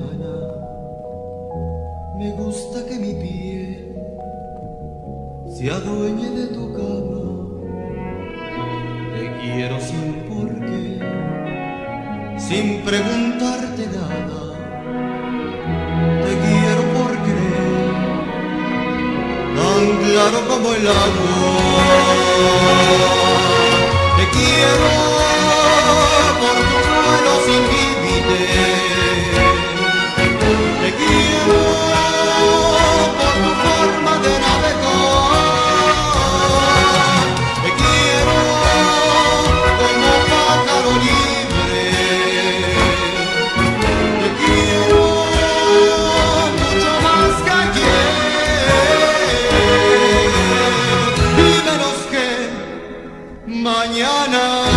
mañana. Me gusta que mi piel se adueñe de tu cama. Te quiero sin por qué, sin preguntarte nada. Te quiero por creer, tan claro como el agua. Te quiero por tu vuelo sin límites. Te quiero por tu forma de navegar. Te quiero como pájaro libre. Te quiero mucho más que ayer y menos que mañana.